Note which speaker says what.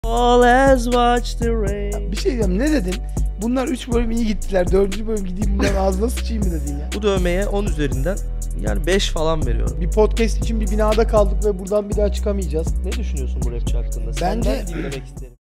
Speaker 1: All has watched the rain.
Speaker 2: Bir şey diyeceğim, ne dedin? Bunlar 3 bölüm iyi gittiler. 4. bölüm gideyim bunların ağzına sıçayım mı dedin ya?
Speaker 1: Bu dövmeye 10 üzerinden yani 5 falan veriyorum.
Speaker 2: Bir podcast için bir binada kaldık ve buradan bir daha çıkamayacağız.
Speaker 1: Ne düşünüyorsun bu rapçi hakkında?
Speaker 2: Bence-
Speaker 1: Senden dinlemek isterim.